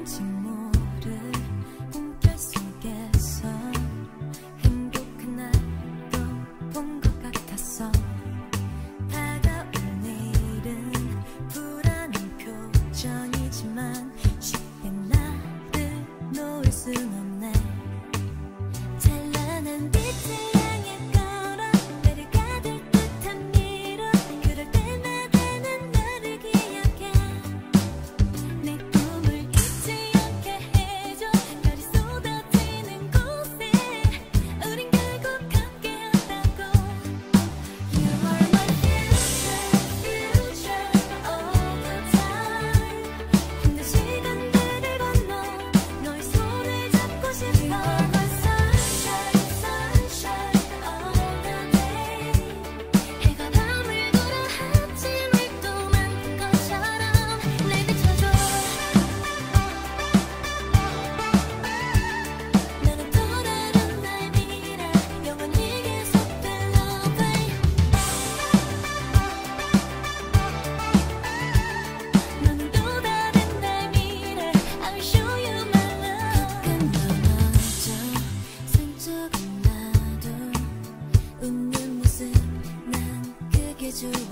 왠지 모를 꿈결 속에서 행복한 날도 본 것 같았어. 다가올 내일은 불안한 표정이지만 쉽게 나를 놓을 순 없네. 찬란한 빛을 향해 걸어 나를 가둘 듯한 미로. 그럴 때마다 난 너를 기억해. 내 꿈을 잊지 않게 해줘. 별이 쏟아지는 곳에 우린 결국 함께한다고. You are my future all the time. 힘든 시간들을 건너 너의 손을 잡고 싶어. 해가 밤을 걸어 아침을 또 만든 것처럼 날 비춰줘. 나는 또 다른 나의 미래 영원히 계속될 love. 너는 또 다른 나의 미래 I'll show you my love. 끝나마저 상처가 나도 웃는 모습 난 그게 좋아.